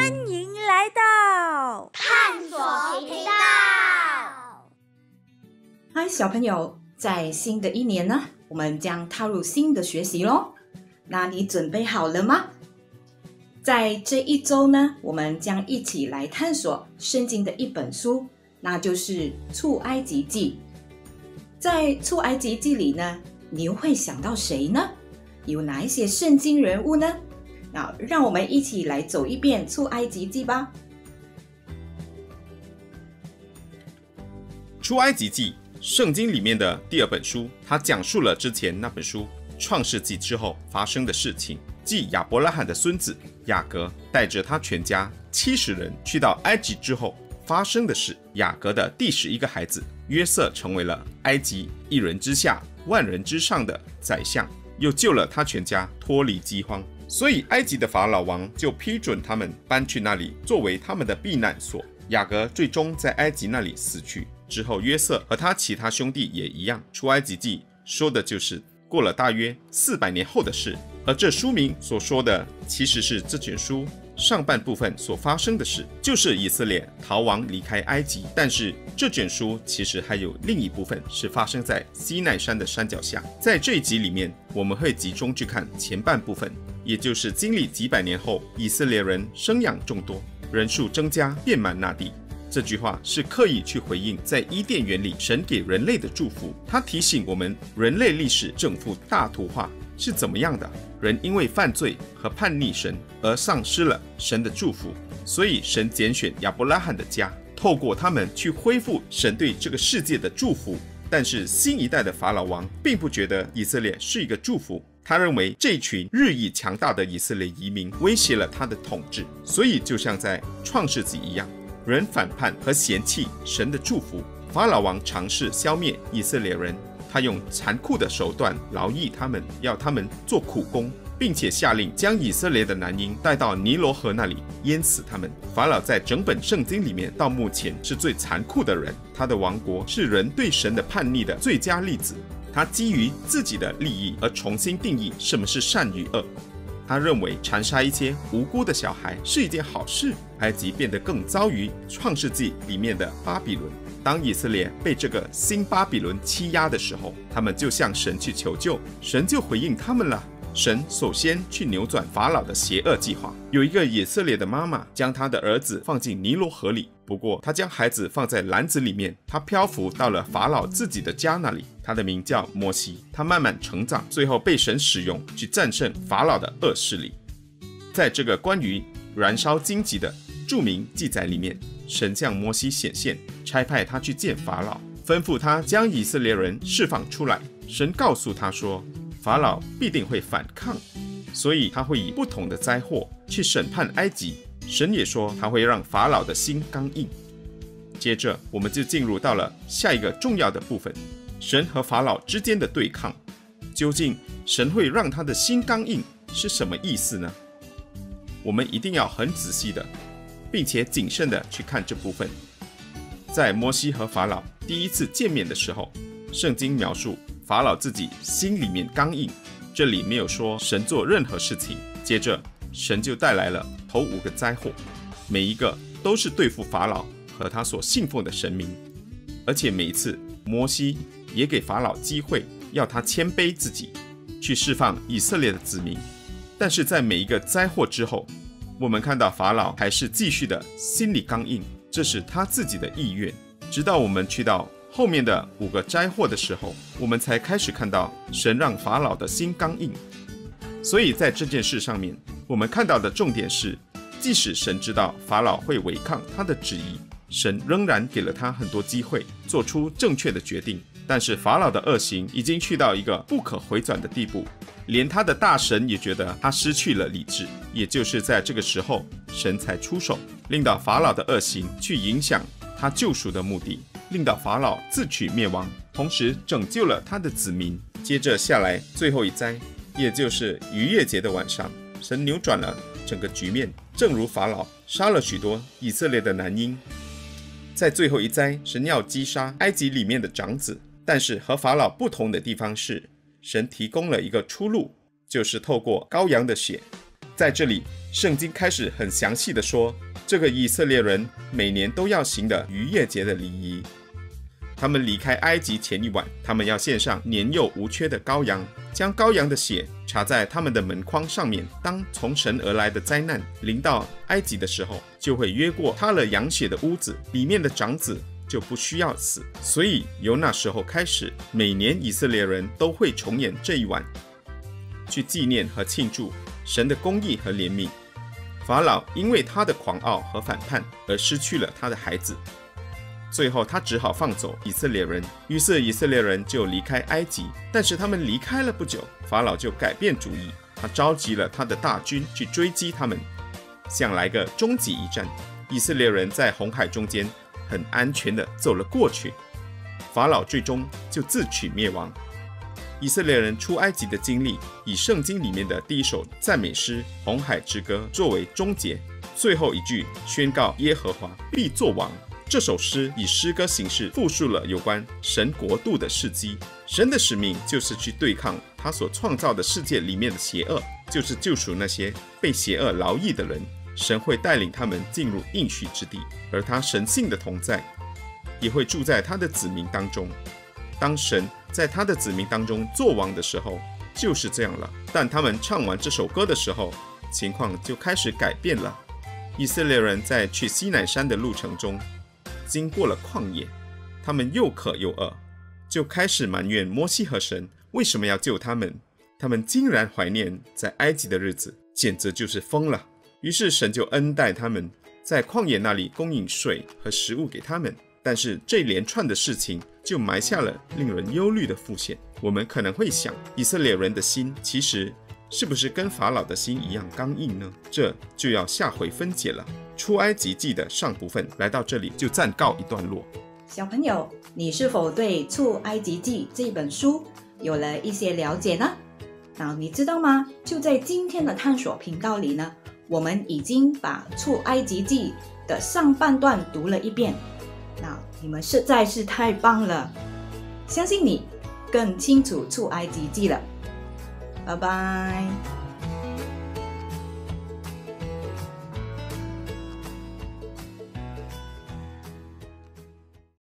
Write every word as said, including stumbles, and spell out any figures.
迎来到探索频道。 嗨，小朋友，在新的一年呢，我们将踏入新的学习咯。那你准备好了吗？在这一周呢，我们将一起来探索圣经的一本书，那就是出埃及记。在出埃及记里呢，你又会想到谁呢？有哪一些圣经人物呢？那让我们一起来走一遍出埃及记吧。 出埃及记，圣经里面的第二本书，它讲述了之前那本书创世纪之后发生的事情，即亚伯拉罕的孙子雅各带着他全家七十人去到埃及之后发生的事。雅各的第十一个孩子约瑟成为了埃及一人之下万人之上的宰相，又救了他全家脱离饥荒，所以埃及的法老王就批准他们搬去那里作为他们的避难所。雅各最终在埃及那里死去之后，约瑟和他其他兄弟也一样。出埃及记说的就是过了大约四百年后的事，而这书名所说的其实是这卷书上半部分所发生的事，就是以色列逃亡离开埃及。但是这卷书其实还有另一部分是发生在西奈山的山脚下。在这一集里面，我们会集中去看前半部分，也就是经历几百年后，以色列人生养众多，人数增加，遍满那地。这句话是刻意去回应在伊甸园里神给人类的祝福，他提醒我们人类历史正负大图画是怎么样的。人因为犯罪和叛逆神而丧失了神的祝福，所以神拣选亚伯拉罕的家，透过他们去恢复神对这个世界的祝福。但是新一代的法老王并不觉得以色列是一个祝福，他认为这群日益强大的以色列移民威胁了他的统治，所以就像在创世纪一样，人反叛和嫌弃神的祝福。法老王尝试消灭以色列人，他用残酷的手段劳役他们，要他们做苦工，并且下令将以色列的男婴带到尼罗河那里淹死他们。法老在整本圣经里面到目前是最残酷的人，他的王国是人对神的叛逆的最佳例子。他基于自己的利益而重新定义什么是善与恶。他认为残杀一些无辜的小孩是一件好事。埃及变得更糟于创世纪里面的巴比伦。当以色列被这个新巴比伦欺压的时候，他们就向神去求救，神就回应他们了。神首先去扭转法老的邪恶计划。有一个以色列的妈妈将她的儿子放进尼罗河里，不过她将孩子放在篮子里面，他漂浮到了法老自己的家那里。他的名叫摩西，他慢慢成长，最后被神使用去战胜法老的恶势力。在这个关于燃烧荆棘的著名记载里面，神向摩西显现，差派他去见法老，吩咐他将以色列人释放出来。神告诉他说，法老必定会反抗，所以他会以不同的灾祸去审判埃及。神也说他会让法老的心刚硬。接着我们就进入到了下一个重要的部分，神和法老之间的对抗。究竟神会让他的心刚硬是什么意思呢？我们一定要很仔细的并且谨慎的去看这部分。在摩西和法老第一次见面的时候，圣经描述法老自己心里面刚硬，这里没有说神做任何事情。接着神就带来了头五个灾祸，每一个都是对付法老和他所信奉的神明。而且每一次摩西也给法老机会，要他谦卑自己，去释放以色列的子民。但是在每一个灾祸之后，我们看到法老还是继续的心里刚硬，这是他自己的意愿。直到我们去到后面的五个灾祸的时候，我们才开始看到神让法老的心刚硬。所以在这件事上面，我们看到的重点是，即使神知道法老会违抗他的旨意，神仍然给了他很多机会做出正确的决定。但是法老的恶行已经去到一个不可回转的地步，连他的大神也觉得他失去了理智。也就是在这个时候，神才出手，令到法老的恶行去影响他救赎的目的，令到法老自取灭亡，同时拯救了他的子民。接着下来最后一灾，也就是逾越节的晚上，神扭转了整个局面，正如法老杀了许多以色列的男婴。在最后一灾，神要击杀埃及里面的长子，但是和法老不同的地方是，神提供了一个出路，就是透过羔羊的血。 在这里，圣经开始很详细的说，这个以色列人每年都要行的逾越节的礼仪。他们离开埃及前一晚，他们要献上年幼无缺的羔羊，将羔羊的血擦在他们的门框上面。当从神而来的灾难临到埃及的时候，就会越过塌了羊血的屋子，里面的长子就不需要死。所以由那时候开始，每年以色列人都会重演这一晚，去纪念和庆祝神的公义和怜悯。法老因为他的狂傲和反叛而失去了他的孩子，最后他只好放走以色列人，于是以色列人就离开埃及。但是他们离开了不久，法老就改变主意，他召集了他的大军去追击他们，想来个终极一战。以色列人在红海中间很安全地走了过去，法老最终就自取灭亡。以色列人出埃及的经历，以圣经里面的第一首赞美诗《红海之歌》作为终结，最后一句宣告耶和华必作王。这首诗以诗歌形式复述了有关神国度的事迹。神的使命就是去对抗他所创造的世界里面的邪恶，就是救赎那些被邪恶劳役的人。神会带领他们进入应许之地，而他神性的同在也会住在他的子民当中。当神在他的子民当中作王的时候，就是这样了。但他们唱完这首歌的时候，情况就开始改变了。以色列人在去西乃山的路程中，经过了旷野，他们又渴又饿，就开始埋怨摩西和神为什么要救他们。他们竟然怀念在埃及的日子，简直就是疯了。于是神就恩待他们，在旷野那里供应水和食物给他们。但是这连串的事情就埋下了令人忧虑的伏线。我们可能会想，以色列人的心其实是不是跟法老的心一样刚硬呢？这就要下回分解了。出埃及记的上部分来到这里就暂告一段落。 小朋友，你是否对出埃及记这本书有了一些了解呢？那你知道吗？就在今天的探索频道里呢，我们已经把出埃及记的上半段读了一遍。那你们实在是太棒了，相信你更清楚出埃及记了。拜拜。